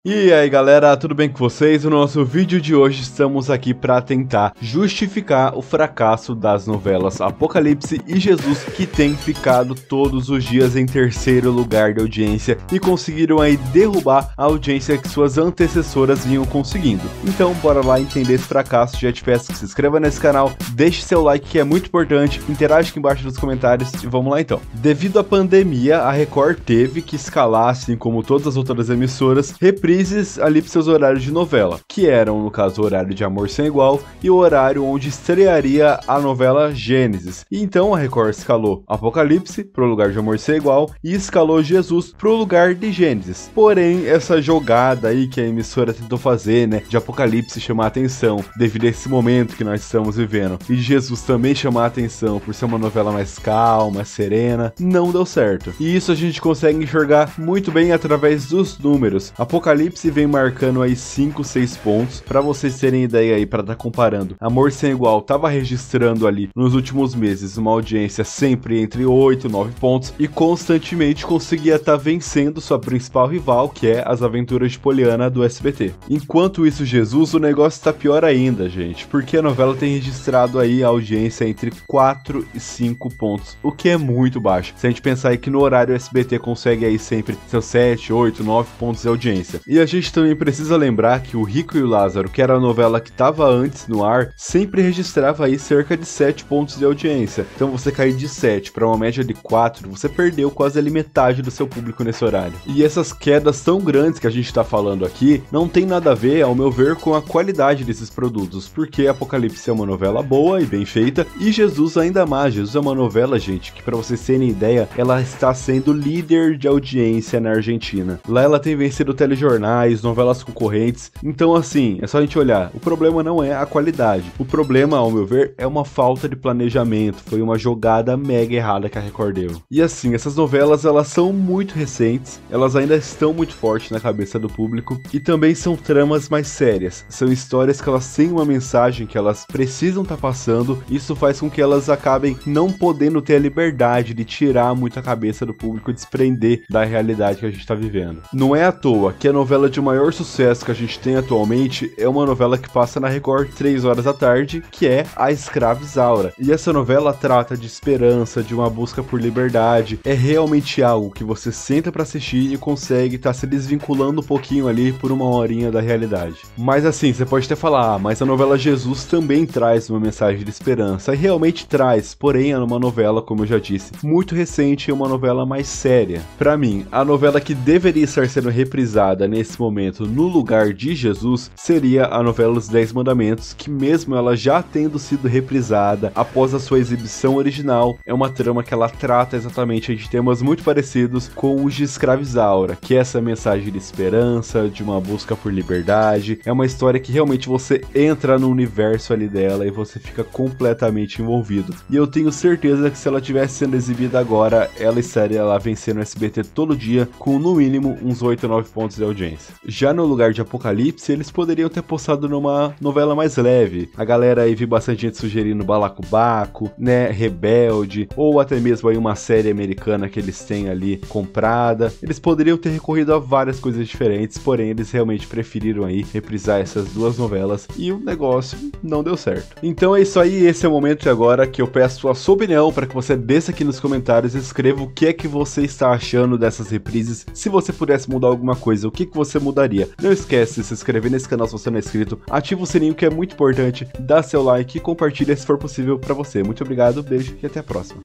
E aí galera, tudo bem com vocês? No nosso vídeo de hoje estamos aqui para tentar justificar o fracasso das novelas Apocalipse e Jesus, que tem ficado todos os dias em terceiro lugar de audiência e conseguiram aí derrubar a audiência que suas antecessoras vinham conseguindo. Então bora lá entender esse fracasso. Já te peço que se inscreva nesse canal, deixe seu like que é muito importante, interage aqui embaixo nos comentários e vamos lá então. Devido à pandemia, a Record teve que escalar, assim como todas as outras emissoras, reprises ali para seus horários de novela, que eram, no caso, o horário de Amor Sem Igual e o horário onde estrearia a novela Gênesis. E então a Record escalou Apocalipse pro lugar de Amor Sem Igual e escalou Jesus pro lugar de Gênesis. Porém, essa jogada aí que a emissora tentou fazer, né, de Apocalipse chamar a atenção devido a esse momento que nós estamos vivendo, e de Jesus também chamar a atenção por ser uma novela mais calma, serena, não deu certo. E isso a gente consegue enxergar muito bem através dos números. Apocalipse vem marcando aí 5, 6 pontos, para vocês terem ideia aí, para estar comparando. Amor Sem Igual tava registrando ali nos últimos meses uma audiência sempre entre 8 e 9 pontos e constantemente conseguia estar vencendo sua principal rival, que é As Aventuras de Poliana do SBT. Enquanto isso, Jesus, o negócio tá pior ainda, gente, porque a novela tem registrado aí a audiência entre 4 e 5 pontos, o que é muito baixo. Se a gente pensar aí que no horário o SBT consegue aí sempre seus 7, 8, 9 pontos de audiência. E a gente também precisa lembrar que o Rico e o Lázaro, que era a novela que estava antes no ar, sempre registrava aí cerca de 7 pontos de audiência. Então você cair de 7 para uma média de 4, você perdeu quase ali metade do seu público nesse horário. E essas quedas tão grandes que a gente está falando aqui, não tem nada a ver, ao meu ver, com a qualidade desses produtos, porque Apocalipse é uma novela boa e bem feita, e Jesus ainda mais. Jesus é uma novela, gente, que para vocês terem ideia, ela está sendo líder de audiência na Argentina. Lá ela tem vencido telejornais, novelas concorrentes. Então assim, é só a gente olhar, o problema não é a qualidade, o problema, ao meu ver, é uma falta de planejamento, foi uma jogada mega errada que a Record deu. E assim, essas novelas, elas são muito recentes, elas ainda estão muito fortes na cabeça do público, e também são tramas mais sérias, são histórias que elas têm uma mensagem que elas precisam estar passando. Isso faz com que elas acabem não podendo ter a liberdade de tirar muito a cabeça do público, desprender da realidade que a gente está vivendo. Não é à toa que a novela de maior sucesso que a gente tem atualmente é uma novela que passa na Record 3 horas da tarde, que é A Escrava Isaura. E essa novela trata de esperança, de uma busca por liberdade. É realmente algo que você senta pra assistir e consegue estar se desvinculando um pouquinho ali por uma horinha da realidade. Mas assim, você pode até falar, mas a novela Jesus também traz uma mensagem de esperança. E realmente traz, porém é uma novela, como eu já disse, muito recente e uma novela mais séria. Pra mim, a novela que deveria estar sendo reprisada nesse momento no lugar de Jesus seria a novela Os 10 Mandamentos, que mesmo ela já tendo sido reprisada após a sua exibição original, é uma trama que ela trata exatamente de temas muito parecidos com os de Escrava Isaura, que é essa mensagem de esperança, de uma busca por liberdade. É uma história que realmente você entra no universo ali dela e você fica completamente envolvido. E eu tenho certeza que se ela tivesse sendo exibida agora, ela estaria lá vencendo o SBT todo dia com no mínimo uns 8 ou 9 pontos de audiência. Já no lugar de Apocalipse, eles poderiam ter postado numa novela mais leve. A galera aí viu bastante gente sugerindo Balacobaco, né, Rebelde, ou até mesmo aí uma série americana que eles têm ali comprada. Eles poderiam ter recorrido a várias coisas diferentes, porém eles realmente preferiram aí reprisar essas duas novelas e o negócio não deu certo. Então é isso aí, esse é o momento agora que eu peço a sua opinião para que você desça aqui nos comentários e escreva o que é que você está achando dessas reprises. Se você pudesse mudar alguma coisa, o que você mudaria? Não esquece de se inscrever nesse canal se você não é inscrito, ativa o sininho que é muito importante, dá seu like e compartilha se for possível para você. Muito obrigado, beijo e até a próxima.